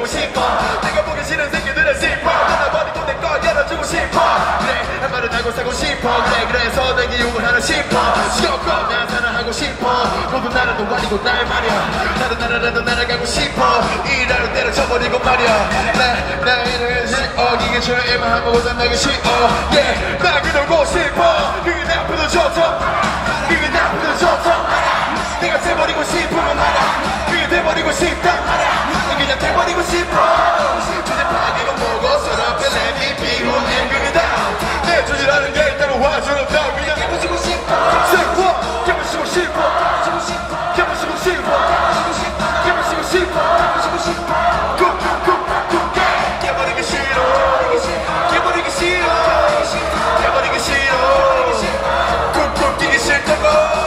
보고 싶어 내가 보기 싫은 새끼들은 슬퍼 떠나버리고 내 걸 열어주고 싶어 그래 할 말은 하고 사고 싶어 그래 그래서 내게 욕을 하나 싶어 지겹고 난 사랑하고 싶어 모두 나라도 아니고 날 말이야 다른 나라라도 날아가고 싶어 이 나라 때려쳐버리고 말이야 나 이를 어기게 줘야 일만 하고 나가기 싫어 yeah 나 그러고 싶어 그게 나쁘도 좋다 그게 나쁘도 좋다 내가 돼버리고 싶으면 말야 그게 돼버리고 싶단 말야 그냥 돼버리고 싶어 주제파기고 뭐고 서럽게 let me be who I am 그게 다내 조지라는 게 일단은 화처럼 다 그냥 해보시고 싶어 Say what 해보시고 싶어 해보시고 싶어 해보시고 싶어 해보시고 싶어 꾹꾹꾹꾹 깨버리기 싫어 깨버리기 싫어 깨버리기 싫어 꾹꾹 끼기 싫다고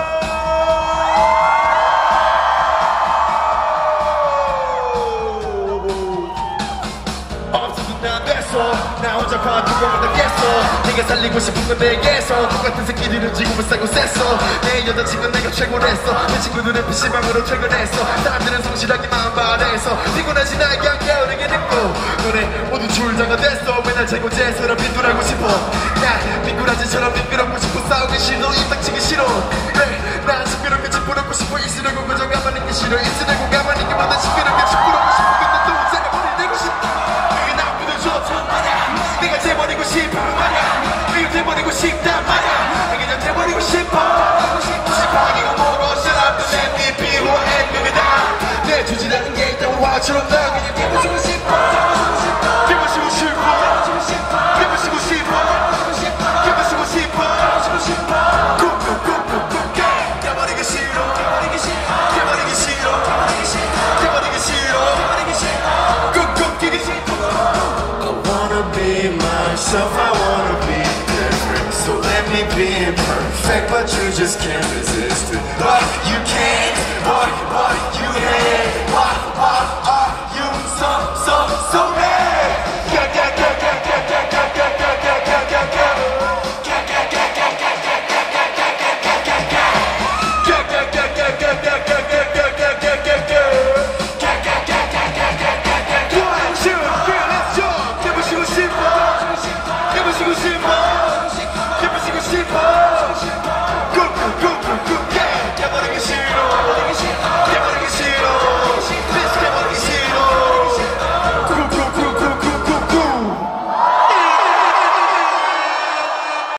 나 혼자 파두고 못하겠어 네가 살리고 싶은 건 내게서 똑같은 새끼들은 지금은 싸고 셌어 내 여자친구는 내가 최고랬어 내 친구들은 PC방으로 퇴근했어 사람들은 성실하기만 바래서 피곤하지 날 그냥 게으르게 됐고 너네 모두 줄자가 됐어 맨날 최고제스러운 빈둥하고 싶어 나 미꾸라지처럼 미끄럽고 싶어 싸우기 싫어 입닥치기 싫어 그래 난 시끄럽게 짓부럽고 싶어 있으려고 그저 가만히 있기 싫어 있으려고 가만히 있기보다 시끄럽게 짓부럽고 싶어 근데 또 생각보니 되고 싶어 내가 돼버리고 싶으면 말야 내가 돼버리고 싶단 말야 그냥 돼버리고 싶어 무식하기고 뭐로 shut up and let me be who I am 그게 다내 주지라는 게 일단 화처럼 나 그냥 돼버리고 싶어 돼버리고 싶어 돼버리고 싶어 돼버리고 싶어 꾹꾹꾹꾹꾹 돼버리기 싫어 돼버리기 싫어 돼버리기 싫어 꾹꾹 끼기 싫어 be myself, I wanna be different. So let me be imperfect, but you just can't resist it. But you can't, but you hate.